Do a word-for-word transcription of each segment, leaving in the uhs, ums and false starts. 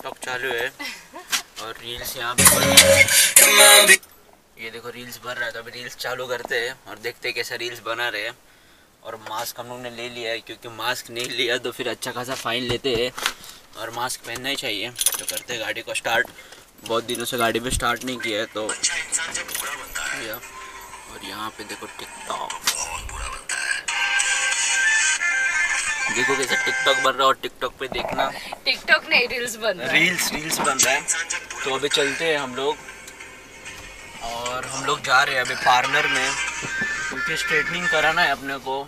TikTok चालू है और रील्स यहाँ पे बन रहा है। ये देखो रील्स बन रहा है, तो अभी रील्स चालू करते हैं और देखते हैं कैसा रील्स बना रहे हैं। और मास्क हम लोग ने ले लिया है, क्योंकि मास्क नहीं लिया तो फिर अच्छा खासा फाइन लेते हैं और मास्क पहनना ही चाहिए। तो करते हैं गाड़ी को स्टार्ट, बहुत दिनों से गाड़ी पे स्टार्ट नहीं किया है तो किया। और यहाँ पे देखो टिकटॉक, देखो कैसे टिकटॉक बन रहा है। और टिकटॉक पे देखना, टिकटॉक नहीं रील्स बन रहा है, रील्स रील्स बन रहा है। तो अभी चलते हैं हम लोग, और हम लोग जा रहे हैं अभी पार्लर में, क्योंकि स्ट्रेटनिंग कराना है अपने को।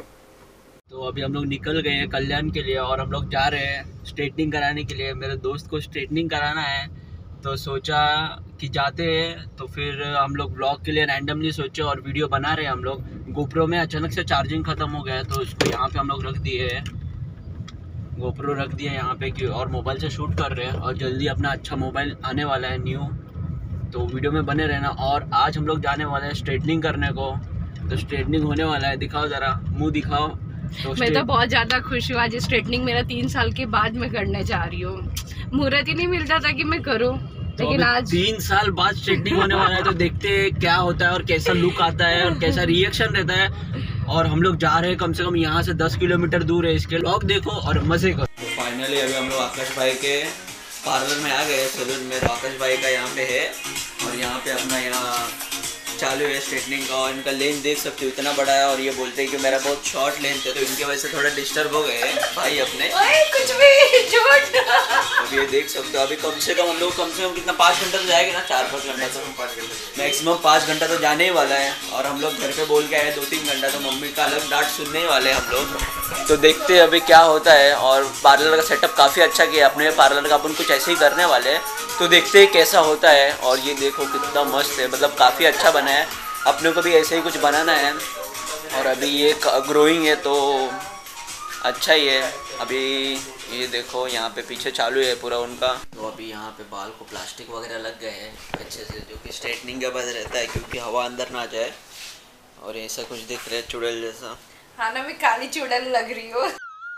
तो अभी हम लोग निकल गए हैं कल्याण के लिए और हम लोग जा रहे हैं स्ट्रेटनिंग कराने के लिए। मेरे दोस्त को स्ट्रेटनिंग कराना है, तो सोचा कि जाते हैं। तो फिर हम लोग ब्लॉग के लिए रैंडमली सोचे और वीडियो बना रहे हैं हम लोग। गोप्रो में अचानक से चार्जिंग ख़त्म हो गया, तो इसको यहाँ पे हम लोग रख दिए हैं, गोप्रो रख दिया यहाँ पे कि और मोबाइल से शूट कर रहे हैं। और जल्दी अपना अच्छा मोबाइल आने वाला है न्यू, तो वीडियो में बने रहना। और आज हम लोग जाने वाले हैं स्ट्रेटनिंग करने को, तो स्ट्रेटनिंग होने वाला है। दिखाओ ज़रा, मुँह दिखाओ। तो मैं तो बहुत ज़्यादा खुश हूँ, आज स्ट्रेटनिंग मेरा तीन साल के बाद मैं करने जा रही हूँ। मुहूर्त ही नहीं मिलता था कि मैं करूँ, लेकिन आज तीन साल बाद स्ट्रेटनिंग होने वाला है। तो देखते हैं क्या होता है और कैसा लुक आता है और कैसा रिएक्शन रहता है। और हम लोग जा रहे हैं, कम से कम यहाँ से दस किलोमीटर दूर है। इसके ब्लॉग देखो और मजे करो। तो फाइनली अभी हम लोग आकाश भाई के पार्लर में आ गए, सैलून में। तो आकाश भाई का यहाँ पे है और यहाँ पे अपना यहाँ चालू है स्ट्रेटनिंग का। और इनका लेंथ देख सकते हो, इतना बड़ा है। और ये बोलते हैं कि मेरा बहुत शॉर्ट लेंथ है, तो इनकी वजह से थोड़ा डिस्टर्ब हो गए भाई अपने। ओए, कुछ भी झूठ। अब ये देख सकते हो, अभी कम से कम हम लोग कम से कम कितना पाँच घंटा तो जाएगा ना, चार पाँच घंटा तो मैक्सिमम पाँच घंटा तो जाने ही वाला है। और हम लोग घर पे बोल के आए दो तीन घंटा, तो मम्मी का अलग डांट सुनने ही वाले हैं हम लोग। तो देखते हैं अभी क्या होता है। और पार्लर का सेटअप काफ़ी अच्छा किया अपने पार्लर का, अपन कुछ ऐसे ही करने वाले हैं। तो देखते हैं कैसा होता है। और ये देखो कितना मस्त है, मतलब काफ़ी अच्छा बना है। अपने को भी ऐसे ही कुछ बनाना है। और अभी ये ग्रोइंग है तो अच्छा ही है। अभी ये देखो यहाँ पे पीछे चालू है पूरा उनका। तो अभी यहाँ पे बाल को प्लास्टिक वगैरह लग गए हैं अच्छे से, जो कि स्ट्रेटनिंग के बाद रहता है, क्योंकि हवा अंदर ना जाए। और ऐसा कुछ दिख रहा है चुड़ैल जैसा। हाँ ना, मैं काली चुड़ैल लग रही हूँ।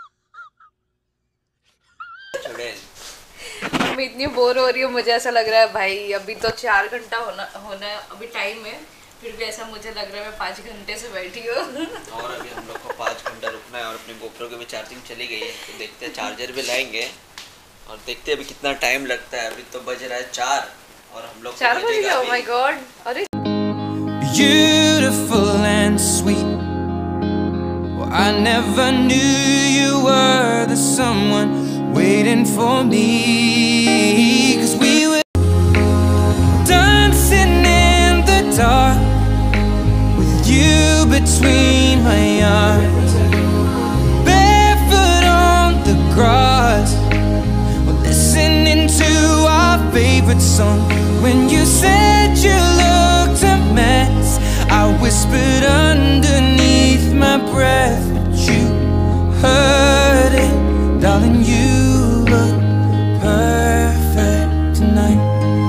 चुड़ैल मैं इतनी बोर हो रही हूँ, मुझे ऐसा लग रहा है भाई अभी तो चार घंटा होना होना अभी टाइम है, फिर भी ऐसा मुझे लग रहा है मैं पाँच घंटे से बैठी हूँ। और अभी हम लोग को पाँच घंटा रुकना है। और अपने गोप्रो की भी चार्जिंग चली गई है, तो देखते हैं चार्जर भी लाएंगे और देखते हैं अभी कितना टाइम लगता है। अभी तो बज रहा है चार और हम लोग चार बज गया। Oh my god. अरे beautiful and sweet. Well, I never knew you were the someone waiting for me. 'Cause we were dancing in the dark with you between my arms, barefoot on the grass, listening to our favorite song. When you said you looked a mess, I whispered underneath my breath, but you heard it, darling. You look perfect tonight.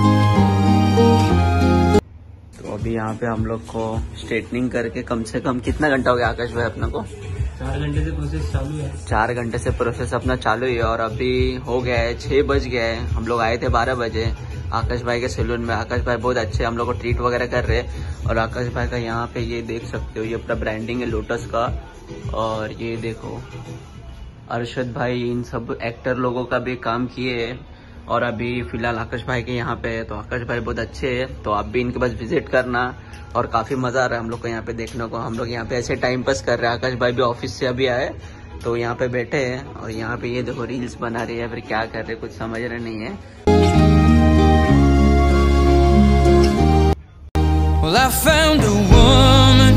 तो अभी यहाँ पे हम लोग को straightening करके कम से कम कितना घंटा हो गया आकाश भाई अपने को? चार घंटे से प्रोसेस चालू है। चार घंटे से प्रोसेस अपना चालू है। और अभी हो गया है छः बज गया है। हम लोग आए थे बारह बजे आकाश भाई के सैलून में। आकाश भाई बहुत अच्छे हम लोग को ट्रीट वगैरह कर रहे हैं। और आकाश भाई का यहाँ पे ये देख सकते हो, ये पूरा ब्रांडिंग है लोटस का। और ये देखो अरशद भाई इन सब एक्टर लोगों का भी काम किए हैं। और अभी फिलहाल आकाश भाई के यहाँ पे है। तो आकाश भाई बहुत अच्छे हैं, तो आप भी इनके पास विजिट करना। और काफ़ी मज़ा आ रहा है हम लोग को यहाँ पे देखने को। हम लोग यहाँ पे ऐसे टाइम पास कर रहे हैं। आकाश भाई भी ऑफिस से अभी आए, तो यहाँ पे बैठे हैं। और यहाँ पे ये देखो रील्स बना रही है, फिर क्या कर रहे कुछ समझ रहे नहीं है। Well, I found a woman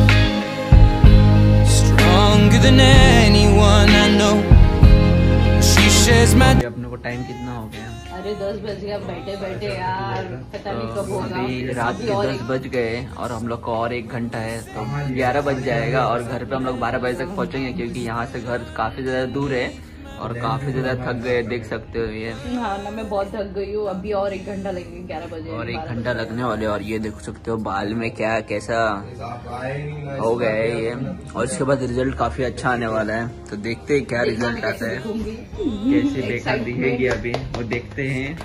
stronger than anyone I know. She shares my. अपने को टाइम कितना हो गया? अरे दस बज गया, बैठे बैठे यार पता नहीं कब होगा। अभी रात के दस बज गए और हम लोग को और एक घंटा है, तो ग्यारह बज जाएगा। और घर पे हम लोग बारह बजे तक पहुंचेंगे, क्योंकि यहाँ से घर काफ़ी ज़्यादा दूर है। और काफी ज्यादा थक गए, देख सकते हो ये। हाँ ना, मैं बहुत थक गई हूँ। अभी और एक घंटा लगेगा, ग्यारह बजे और एक घंटा लगने वाले। और ये देख सकते हो बाल में क्या कैसा हो गया है ये। और इसके बाद रिजल्ट काफी अच्छा आने वाला है, तो देखते हैं क्या रिजल्ट आता है, कैसे देखा दिखेगी अभी वो देखते हैं।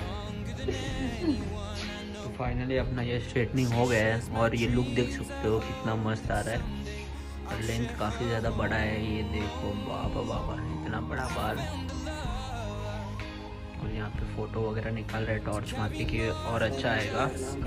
तो फाइनली अपना ये स्ट्रेटनिंग हो गया है और ये लुक देख सकते हो कितना मस्त आ रहा है। और लेंथ काफी ज्यादा बड़ा है, ये देखो बाबा बाबा इतना बड़ा बाल। और यहाँ पे फोटो वगैरह निकाल रहे टॉर्च मारती की और अच्छा आएगा।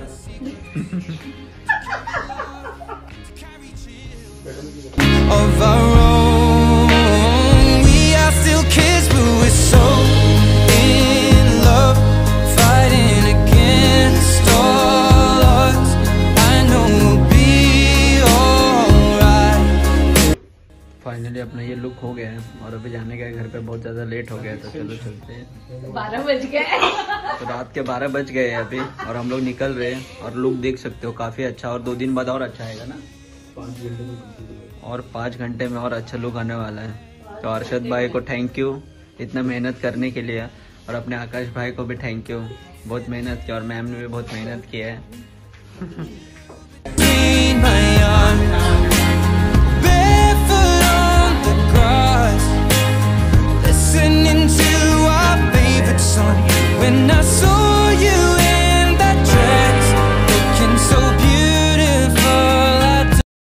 of our own. We are still kids, but we're so in love, fighting against all odds. I know we'll be alright. Finally अपना ये लुक हो गया है और अभी जाने का घर पे बहुत ज़्यादा लेट हो गया, तो चलो चलते हैं। बारह बज गए। तो रात के बारह बज गए हैं अभी और हम लोग निकल रहे हैं। और लुक देख सकते हो काफ़ी अच्छा, और दो दिन बाद और अच्छा आएगा ना, और पाँच घंटे में और अच्छा लुक आने वाला है। तो अरशद भाई को थैंक यू इतना मेहनत करने के लिए, और अपने आकाश भाई को भी थैंक यू, बहुत मेहनत की, और मैम ने भी बहुत मेहनत की है। In my arms, barefoot on the grass, listening to our favorite song. When I saw